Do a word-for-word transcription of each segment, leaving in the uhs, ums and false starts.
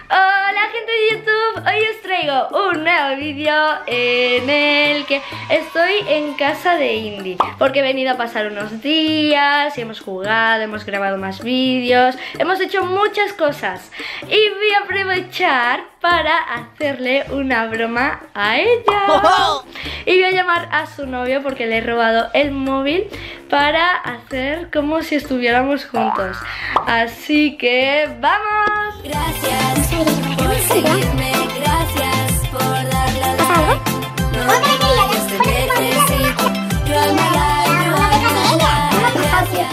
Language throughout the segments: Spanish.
Hola gente de YouTube, hoy os traigo un nuevo vídeo en el que estoy en casa de Indy porque he venido a pasar unos días y hemos jugado, hemos grabado más vídeos, hemos hecho muchas cosas y voy a aprovechar para hacerle una broma a ella. Y voy a llamar a su novio porque le he robado el móvil para hacer como si estuviéramos juntos. Así que ¡vamos! Gracias por seguirme, gracias por darle a like. No dejes de verte, sí. Yo al like, yo al like, gracias.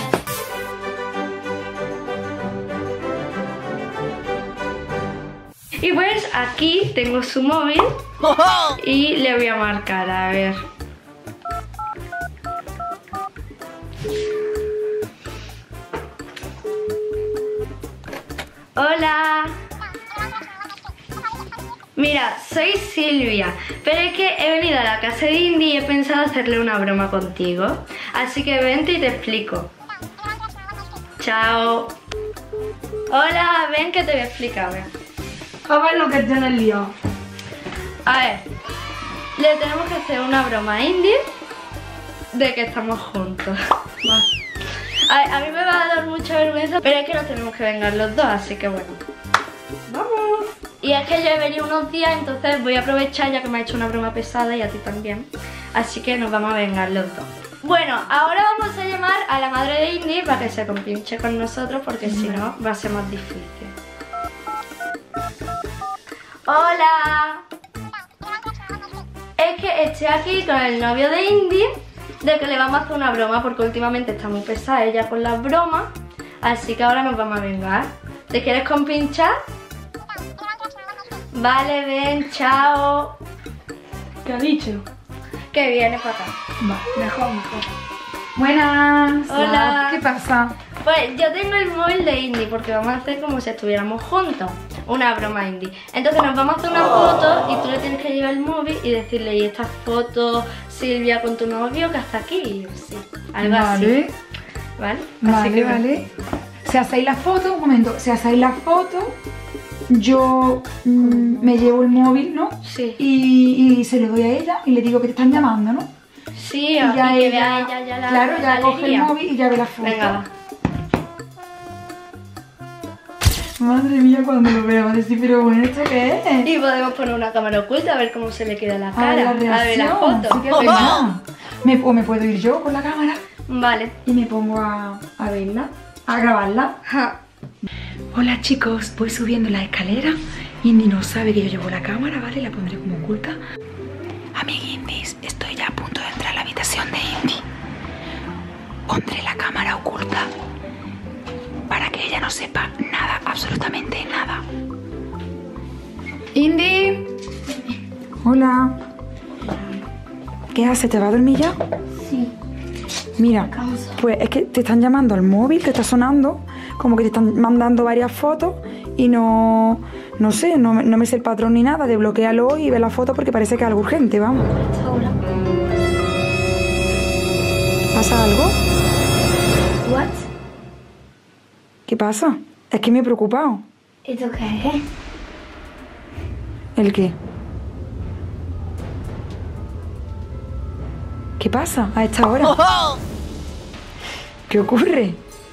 Y pues aquí tengo su móvil y le voy a marcar, a ver. Hola. Mira, soy Silvia, pero es que he venido a la casa de Indy y he pensado hacerle una broma contigo. Así que vente y te explico. Chao. Hola, ven que te voy a explicar. Ven. A ver lo que tiene el lío. A ver, le tenemos que hacer una broma a Indy de que estamos juntos. A ver, a mí me va a dar mucha vergüenza, pero es que nos tenemos que vengar los dos, así que bueno. ¡Vamos! Y es que yo he venido unos días, entonces voy a aprovechar ya que me ha hecho una broma pesada y a ti también. Así que nos vamos a vengar los dos. Bueno, ahora vamos a llamar a la madre de Indy para que se compinche con nosotros, porque si no va a ser más difícil. ¡Hola! Es que estoy aquí con el novio de Indy, de que le vamos a hacer una broma porque últimamente está muy pesada ella con las bromas, así que ahora nos vamos a vengar. ¿Te quieres compinchar? Vale, ven, chao. ¿Qué ha dicho? Que viene para acá. Va, mejor, mejor. Buenas. Hola. ¿Qué pasa? Pues yo tengo el móvil de Indy porque vamos a hacer como si estuviéramos juntos. Una broma a Indy. Entonces nos vamos a hacer una foto y tú le tienes que llevar el móvil y decirle: ¿y esta foto, Silvia, con tu novio que hasta aquí? Y yo, sí, algo Vale. así. ¿Vale? Vale, Así que vale. Si hacéis la foto, un momento, si hacéis la foto, yo mm, me llevo el móvil, ¿no? Sí. Y, y se lo doy a ella y le digo que te están llamando, ¿no? Sí, Y ya y que ella, vea ella ya la claro, ya la coge el alegría. móvil y ya ve la foto. Venga, va. Madre mía, cuando lo vea va a decir, pero bueno, ¿esto qué es? Y podemos poner una cámara oculta a ver cómo se le queda la A cara. ver la A ver la reacción. foto. Sí que es verdad. Me, o me puedo ir yo con la cámara Vale. y me pongo a, a verla, a grabarla. Ja. Hola chicos, voy subiendo la escalera. Indy no sabe que yo llevo la cámara, ¿vale? La pondré como oculta. Amiguindis, estoy ya a punto de entrar a la habitación de Indy. Pondré la cámara oculta para que ella no sepa nada, absolutamente nada. Indy. Hola. ¿Qué haces? ¿Te va a dormir ya? Sí. Mira, Cansa. pues es que te están llamando al móvil, te está sonando, como que te están mandando varias fotos y no, no sé, no, no me sé el patrón ni nada, desbloquéalo y ve la foto porque parece que es algo urgente, vamos. Ahora. ¿Pasa algo? What? ¿Qué pasa? Es que me he preocupado. ¿Esto qué es? ¿El qué? ¿Qué pasa a esta hora? ¿Qué ocurre?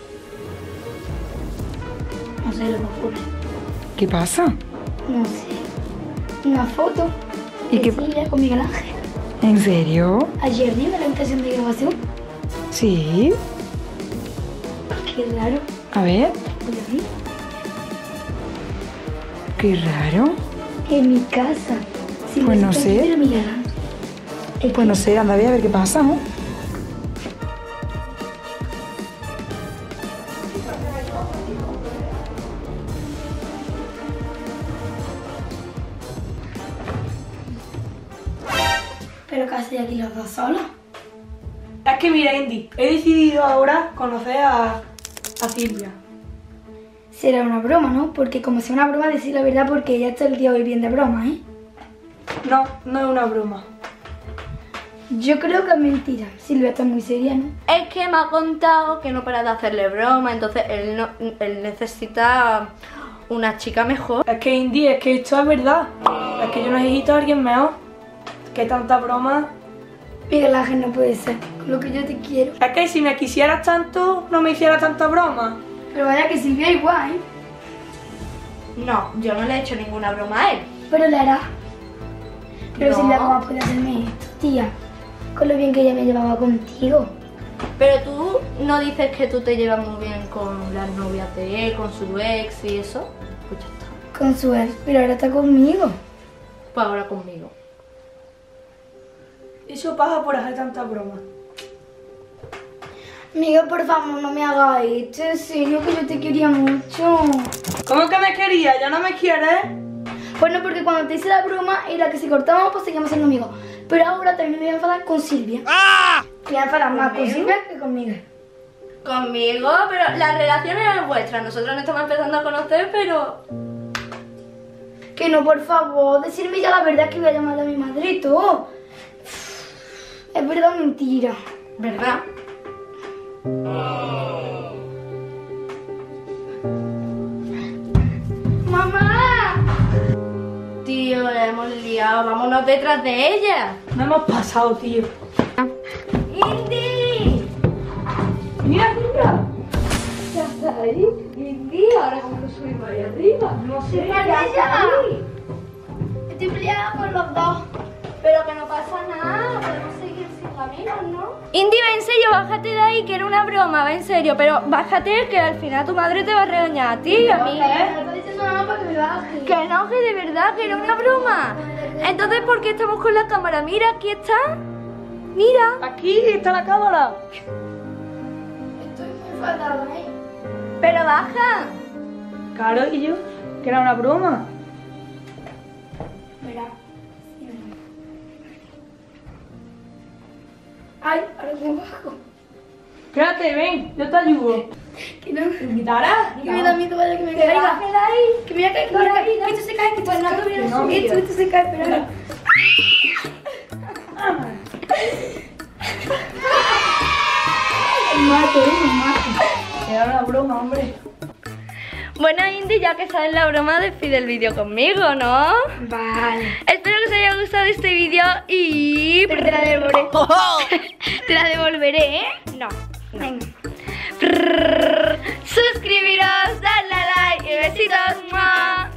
No sé lo que ocurre. ¿Qué pasa? No sé. Una foto ¿Y de qué- Silvia con Miguel Ángel. ¿En serio? Ayer vi la habitación de grabación. Sí. Qué raro. A ver, Voy a ver. qué raro. En mi casa. Sí, Pues no está sé. aquí, pero Miguel Ángel. Es Pues no que- sé, anda a ver a ver qué pasa, ¿no? Pero ¿qué hacéis aquí los dos solos? Es que mira, Indy, he decidido ahora conocer a, a Silvia. Será una broma, ¿no? Porque como sea una broma, decir la verdad porque ya está el día hoy bien de broma, ¿eh? No, no es una broma. Yo creo que es mentira. Silvia está muy seria, ¿no? Es que me ha contado que no para de hacerle broma, entonces él, no, él necesita una chica mejor. Es que Indy, es que esto es verdad. Es que yo necesito a alguien mejor. Que tanta broma. Miguel Ángel, no puede ser, con lo que yo te quiero. Es que si me quisieras tanto, no me hicieras tanta broma. Pero vaya que Silvia igual, ¿eh? No, yo no le he hecho ninguna broma a él. Pero la hará. Pero No. Silvia, ¿cómo puede hacerme esto, tía? Con lo bien que ella me llevaba contigo. Pero tú no dices que tú te llevas muy bien con las novias de él, con su ex y eso. Pues ya está. Con su ex, pero ahora está conmigo. Pues ahora conmigo. Eso pasa por hacer tanta broma. Miguel, por favor, no me hagas esto. En serio, que yo te quería mucho. ¿Cómo que me querías? ¿Ya no me quieres? Bueno, porque cuando te hice la broma era que si cortábamos pues seguíamos siendo amigos. Pero ahora también me voy a enfadar con Silvia. ¡Ah! Me voy a enfadar más con Silvia que con Miguel. Conmigo, pero la relación es vuestra. Nosotros nos estamos empezando a conocer, pero... Que no, por favor, decirme ya la verdad, que voy a llamar a mi madre y todo. Es verdad o mentira. ¿Verdad? ¡Mamá! Tío, la hemos liado. Vámonos detrás de ella. No hemos pasado, tío. ¡Indy! Mira, mira. ¿Ya está ahí? Indy, ahora cómo lo subimos ahí arriba. No sé, ¡Mira ya ella! está ahí. Estoy peleada con los dos. Pero que no pasa nada, podemos seguir sin amigos, ¿no? Indy, va en serio, bájate de ahí, que era una broma, va en serio. Pero bájate, que al final tu madre te va a regañar a ti y a mí. Me está diciendo mamá para que me baje. Que no, que de verdad, que era una broma. Entonces, ¿por qué estamos con la cámara? Mira, aquí está. Mira. Aquí está la cámara. Estoy muy enfadada, ¿eh? Pero baja. Claro, y yo, que era una broma. Verá. Ay, ahora me bajo. Espérate, ven, yo te ayudo. Que no. ¿Me invitarás? Que me da miedo, vaya que me Que caiga. baje de ahí. Que me voy a caer, que me voy a caer. Que esto se cae, que esto se cae. hubieras No, subido. esto, esto se cae, espera. Me mato, eh, me mato. Era una broma, hombre. Bueno, Indy, ya que sabes la broma, despide el vídeo conmigo, ¿no? Vale. Espero que os haya gustado este vídeo y... Pero te la devolveré. Te la devolveré, ¿eh? No. Venga. Suscribiros, darle a like y besitos. ¡Mua!